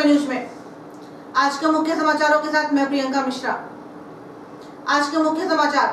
News में आज के मुख्य समाचारों के साथ मैं प्रियंका मिश्रा। आज के मुख्य समाचार,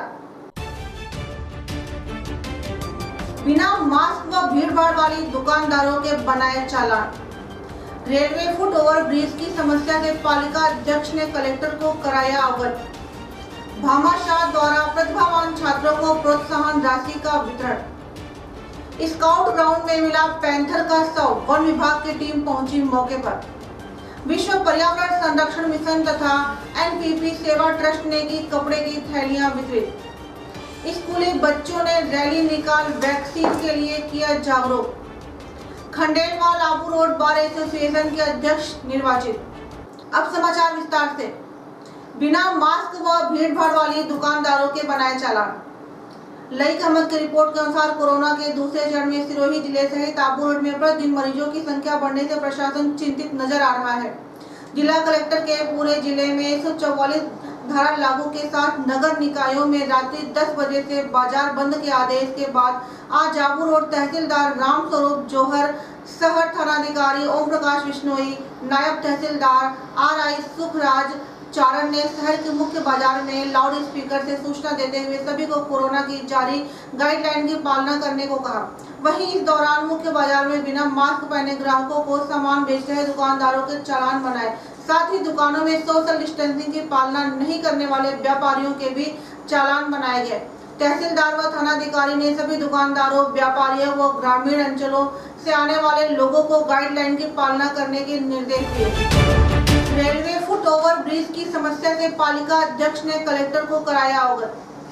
बिना मास्क व भीड़भाड़ वाली दुकानदारों के बनाए चालान। रेलवे फुट ओवर ब्रिज की समस्या से पालिका अध्यक्ष ने कलेक्टर को कराया अवगत। भामाशाह द्वारा प्रतिभावान छात्रों को प्रोत्साहन राशि का वितरण। स्काउट ग्राउंड में मिला पैंथर का शव, वन विभाग की टीम पहुंची मौके पर। विश्व पर्यावरण संरक्षण मिशन तथा एनपीपी सेवा ट्रस्ट ने की कपड़े की थैलियां वितरित। स्कूली बच्चों ने रैली निकाल वैक्सीन के लिए किया जागरूक। Khandelwal Abu Road bar association के अध्यक्ष निर्वाचित। अब समाचार विस्तार से। बिना मास्क व भीड़भाड़ वाली दुकानदारों के बनाए चालान। लईक अहमद की रिपोर्ट के अनुसार कोरोना के दूसरे चरण में सिरोही जिले सहित आबू रोड में प्रतिदिन मरीजों की संख्या बढ़ने से प्रशासन चिंतित नजर आ रहा है। जिला कलेक्टर के पूरे जिले में 144 धारा लागू के साथ नगर निकायों में रात्रि 10 बजे से बाजार बंद के आदेश के बाद आज आबू रोड तहसीलदार राम स्वरूप जौहर, शहर थानाधिकारी ओम प्रकाश बिश्नोई, नायब तहसीलदार RI सुखराज चारण ने शहर के मुख्य बाजार में लाउड स्पीकर से सूचना देते हुए सभी को कोरोना की जारी गाइडलाइन की पालना करने को कहा। वहीं इस दौरान मुख्य बाजार में बिना मास्क पहने ग्राहकों को सामान बेच रहे दुकानदारों के चालान बनाए। साथ ही दुकानों में सोशल डिस्टेंसिंग की पालना नहीं करने वाले व्यापारियों के भी चालान बनाए गए। तहसीलदार व थानाधिकारी ने सभी दुकानदारों, व्यापारियों व ग्रामीण अंचलों से आने वाले लोगों को गाइडलाइन की पालना करने के निर्देश दिए। रेलवे फुट ओवर ब्रिज की समस्या से पालिका अध्यक्ष ने कलेक्टर को कराया अवगत।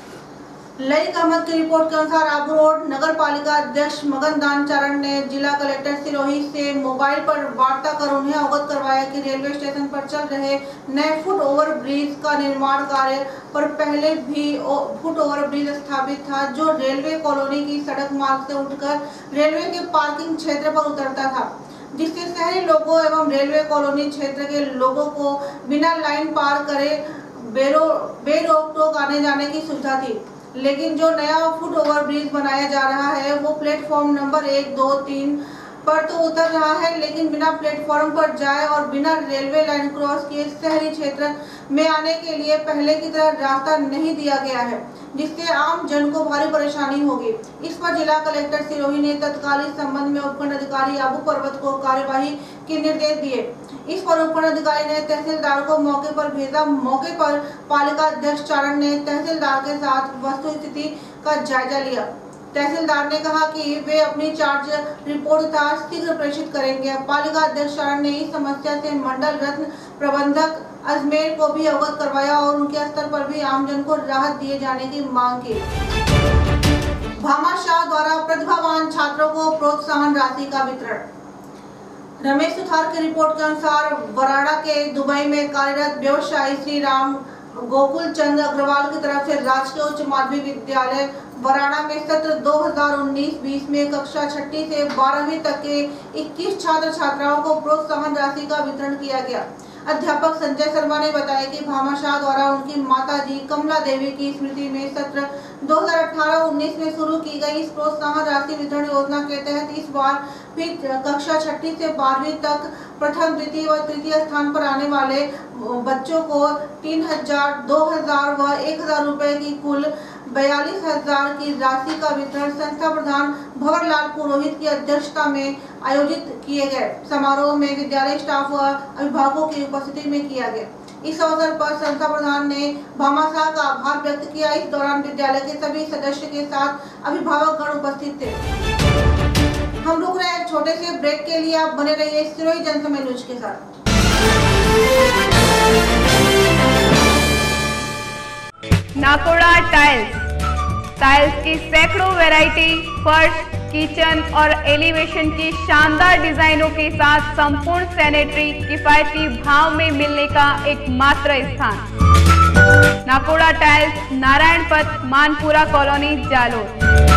लईक अहमद की रिपोर्ट के अनुसार आबू रोड नगर पालिका अध्यक्ष मगन दान चारण ने जिला कलेक्टर सिरोही से मोबाइल पर वार्ता कर उन्हें अवगत करवाया कि रेलवे स्टेशन पर चल रहे नए फुट ओवर ब्रिज का निर्माण कार्य पर पहले भी फुट ओवर ब्रिज स्थापित था, जो रेलवे कॉलोनी की सड़क मार्ग से उठकर रेलवे के पार्किंग क्षेत्र पर उतरता था, जिससे शहरी लोगों एवं रेलवे कॉलोनी क्षेत्र के लोगों को बिना लाइन पार करे बेरोक टोक आने जाने की सुविधा थी। लेकिन जो नया फुट ओवर ब्रिज बनाया जा रहा है वो प्लेटफॉर्म नंबर 1, 2, 3 पर तो उतर रहा है, लेकिन बिना प्लेटफॉर्म पर जाए और बिना रेलवे लाइन क्रॉस किए शहरी क्षेत्र में आने के लिए पहले की तरह रास्ता नहीं दिया गया है, जिससे आम जन को भारी परेशानी होगी। इस पर जिला कलेक्टर सिरोही ने तत्काल इस संबंध में उपखंड अधिकारी आबू पर्वत को कार्यवाही के निर्देश दिए। इस पर उपखंड अधिकारी ने तहसीलदार को मौके पर भेजा। मौके पर पालिका अध्यक्ष चारण ने तहसीलदार के साथ वस्तु स्थिति का जायजा लिया। तहसीलदार ने कहा कि वे अपनी चार्ज रिपोर्ट तथा शीघ्र प्रेषित करेंगे। पालिका अध्यक्ष चारण ने इस समस्या से मंडल रत्न प्रबंधक अजमेर को भी अवगत करवाया और उनके स्तर पर भी आमजन को राहत दिए जाने की मांग की। भामाशाह द्वारा प्रतिभावान छात्रों को प्रोत्साहन राशि का वितरण। रमेश सुथार की रिपोर्ट के अनुसार वराड़ा के दुबई में कार्यरत व्यवसायी श्री राम गोकुल चंद अग्रवाल की तरफ से राजकीय उच्च माध्यमिक विद्यालय वराड़ा में सत्र 2019-20 में कक्षा 6ठी से 12वीं तक के 21 छात्र छात्राओं को प्रोत्साहन राशि का वितरण किया गया। अध्यापक संजय शर्मा ने बताया कि भामाशाह द्वारा उनकी माताजी कमला देवी की स्मृति में सत्र 2018-19 में शुरू की गई इस प्रोत्साहन राशि वितरण योजना के तहत इस बार फिर कक्षा 6ठी से 12वीं तक प्रथम, द्वितीय व तृतीय स्थान पर आने वाले बच्चों को 3000, 2000 व 1000 रुपए की कुल 42,000 की राशि का वितरण संस्था प्रधान भंवरलाल पुरोहित की अध्यक्षता में आयोजित किए गए समारोह में विद्यालय स्टाफ व अभिभावकों की उपस्थिति में किया गया। इस अवसर पर संस्था प्रधान ने भामाशाह का आभार व्यक्त किया। इस दौरान विद्यालय के सभी सदस्य के साथ अभिभावक गण उपस्थित थे। हम रुक रहे हैं छोटे से ब्रेक के लिए, आप बने रहिए सिरोही जनसमय न्यूज के साथ। नाकोड़ा टाइल्स की सैकड़ों वैरायटी, फर्श, किचन और एलिवेशन की शानदार डिजाइनों के साथ संपूर्ण सैनिटरी किफायती भाव में मिलने का एकमात्र स्थान। नाकोड़ा टाइल्स, नारायण पथ, मानपुरा कॉलोनी, जालोर।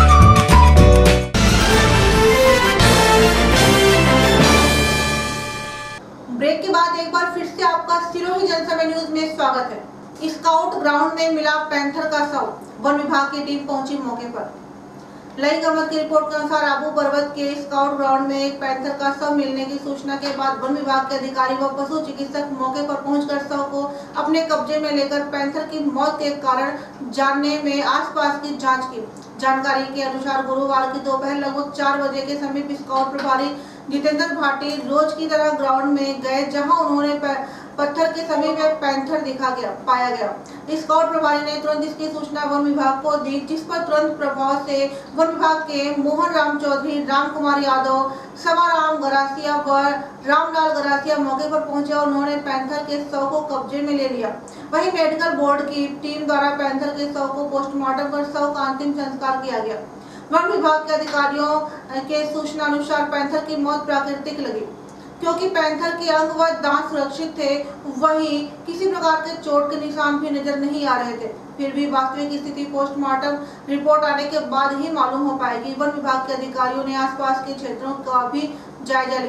ब्रेक के बाद एक बार फिर से आपका सिरोही जनसमय न्यूज में स्वागत है। स्काउट ग्राउंड में मिला पैंथर का शव, वन विभाग की टीम पहुंची मौके पर। लईक अहमद की रिपोर्ट के अनुसार आबू पर्वत के स्काउट ग्राउंड में एक पैंथर का शव मिलने की सूचना के बाद वन विभाग के अधिकारी व पशु चिकित्सक मौके पर पहुंचकर शव को अपने कब्जे में लेकर पैंथर की मौत के कारण जानने में आसपास की जांच की। जानकारी के अनुसार गुरुवार की दोपहर लगभग 4 बजे के समीप स्काउट प्रभारी जितेंद्र भाटी रोज की तरह ग्राउंड में गए, जहां उन्होंने पत्थर के समीप एक पैंथर पाया गया। स्काउट प्रभारी ने तुरंत इसकी सूचना वन विभाग को दी, जिस पर तुरंत प्रभाव से वन विभाग के मोहन राम चौधरी, राम कुमार यादव, सवाराम गरासिया व रामलाल गरासिया मौके पर पहुंचे और उन्होंने पैंथर के शव को कब्जे में ले लिया। वहीं मेडिकल बोर्ड की टीम द्वारा पैंथर के शव को पोस्टमार्टम कर शव का अंतिम संस्कार किया गया। वन विभाग के अधिकारियों के सूचना अनुसार पैंथर की मौत प्राकृतिक लगी, क्योंकि पैंथर के अंग व दांत सुरक्षित थे। वहीं किसी प्रकार के चोट के निशान भी नजर नहीं आ रहे थे। फिर भी वास्तविक स्थिति पोस्टमार्टम रिपोर्ट आने के बाद ही मालूम हो पाएगी। वन विभाग के अधिकारियों ने आसपास के क्षेत्रों का भी जायजा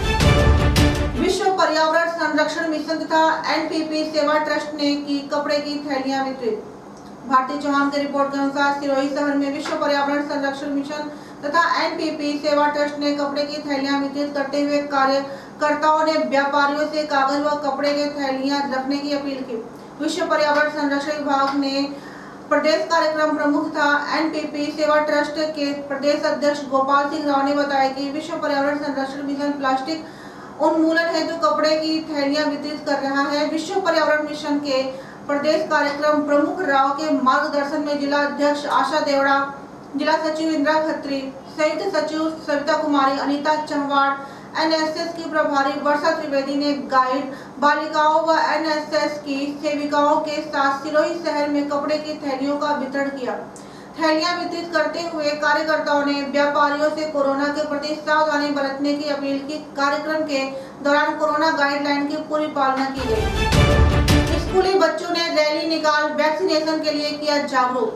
लिया। विश्व पर्यावरण संरक्षण मिशन तथा एनपीपी सेवा ट्रस्ट ने की कपड़े की थैलियां वितरित। भारती चौहान की रिपोर्ट के अनुसार सिरोही शहर में विश्व पर्यावरण संरक्षण मिशन तथा एनपीपी सेवा ट्रस्ट ने कपड़े की थैलियां वितरित करते हुए कार्यकर्ताओं ने व्यापारियों से कागज व कपड़े की थैलियां रखने की अपील की। विश्व पर्यावरण संरक्षण विभाग ने प्रदेश कार्यक्रम प्रमुख तथा एनपीपी सेवा ट्रस्ट के प्रदेश अध्यक्ष गोपाल सिंह राव ने बताया कि विश्व पर्यावरण संरक्षण मिशन प्लास्टिक उन्मूलन हेतु कपड़े की थैलियां वितरित कर रहा है। विश्व पर्यावरण मिशन के प्रदेश कार्यक्रम प्रमुख राव के मार्गदर्शन में जिला अध्यक्ष आशा देवड़ा, जिला सचिव इंदिरा खत्री, संयुक्त सचिव सविता कुमारी, अनीता चहवाड़, एनएसएस की प्रभारी वर्षा त्रिवेदी ने गाइड बालिकाओं व एनएसएस की सेविकाओं के साथ सिरोही शहर में कपड़े की थैलियों का वितरण किया। थैलियां वितरित करते हुए कार्यकर्ताओं ने व्यापारियों से कोरोना के प्रति सावधानी बरतने की अपील की। कार्यक्रम के दौरान कोरोना गाइडलाइन की पूरी पालना की गई। स्कूली बच्चों ने रैली निकाल वैक्सीनेशन के लिए किया जागरूक।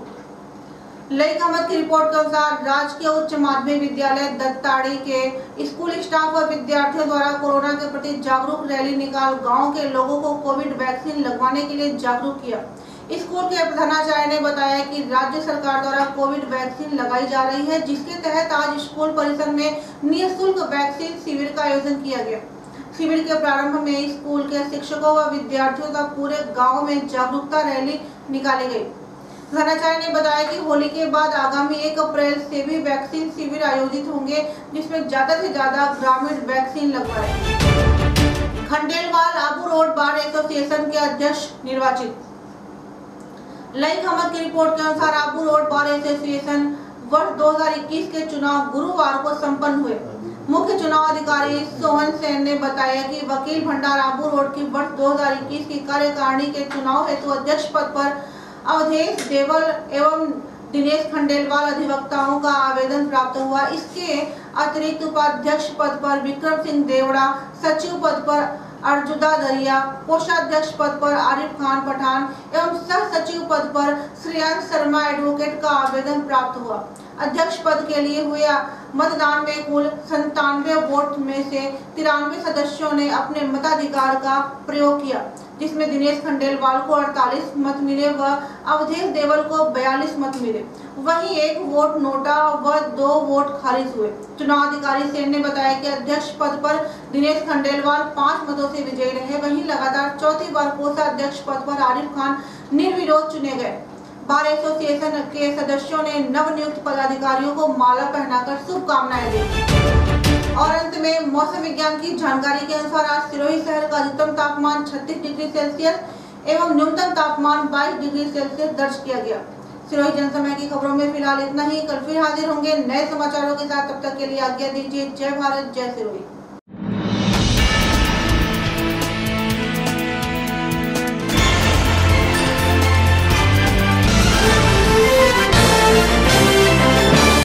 लईक अहमद की रिपोर्ट के अनुसार राजकीय उच्च माध्यमिक विद्यालय दत्ताड़ी के स्कूल स्टाफ व विद्यार्थियों द्वारा कोरोना के प्रति जागरूक रैली निकाल गांव के लोगों को कोविड वैक्सीन लगवाने के लिए जागरूक किया। स्कूल के प्रधानाचार्य ने बताया कि राज्य सरकार द्वारा कोविड वैक्सीन लगाई जा रही है, जिसके तहत आज स्कूल परिसर में निःशुल्क वैक्सीन शिविर का आयोजन किया गया। शिविर के प्रारंभ में स्कूल के शिक्षकों व विद्यार्थियों तक पूरे गांव में जागरूकता रैली निकाली गई। प्रधानाचार्य ने बताया कि होली के बाद आगामी 1 अप्रैल से भी वैक्सीन शिविर आयोजित होंगे, जिसमें ज्यादा से ज्यादा ग्रामीण वैक्सीन लगवाए। Khandelwal Abu Road bar association के अध्यक्ष निर्वाचित। लईक अहमद की रिपोर्ट के अनुसार आबू रोड बार एसोसिएशन वर्ष 2021 के चुनाव गुरुवार को संपन्न हुए। मुख्य चुनाव अधिकारी सोहन सेन ने बताया कि वकील भंडार आबू रोड की वर्ष 2021 की कार्यकारिणी के चुनाव हेतु अध्यक्ष पद पर अवधेश देवल एवं दिनेश खंडेलवाल अधिवक्ताओं का आवेदन प्राप्त हुआ। इसके अतिरिक्त उपाध्यक्ष पद पर विक्रम सिंह देवड़ा, सचिव पद पर अर्जुदा दरिया, कोषाध्यक्ष पद पर आरिफ खान पठान एवं सह सचिव पद पर श्रेयांश शर्मा एडवोकेट का आवेदन प्राप्त हुआ। अध्यक्ष पद के लिए हुए मतदान में कुल 97 वोट में से 93 सदस्यों ने अपने मताधिकार का प्रयोग किया, जिसमें दिनेश खंडेलवाल को 48 मत मिले व अवधेश देवल को 42 मत मिले। वहीं 1 वोट नोटा व 2 वोट खारिज हुए। चुनाव अधिकारी सेन ने बताया कि अध्यक्ष पद पर दिनेश खंडेलवाल 5 मतों से विजयी रहे। वहीं लगातार चौथी बार कोषाध्यक्ष पद पर आरिफ खान निर्विरोध चुने गए। बार एसोसिएशन के सदस्यों ने नवनियुक्त पदाधिकारियों को माला पहनाकर शुभकामनाएं दी। और अंत में मौसम विज्ञान की जानकारी के अनुसार आज सिरोही शहर का अधिकतम तापमान 36 डिग्री सेल्सियस एवं न्यूनतम तापमान 22 डिग्री सेल्सियस दर्ज किया गया। सिरोही जनसमय की खबरों में फिलहाल इतना ही। कल फिर हाजिर होंगे नए समाचारों के साथ। तब तक के लिए आज्ञा दीजिए। जय भारत, जय सिरोही।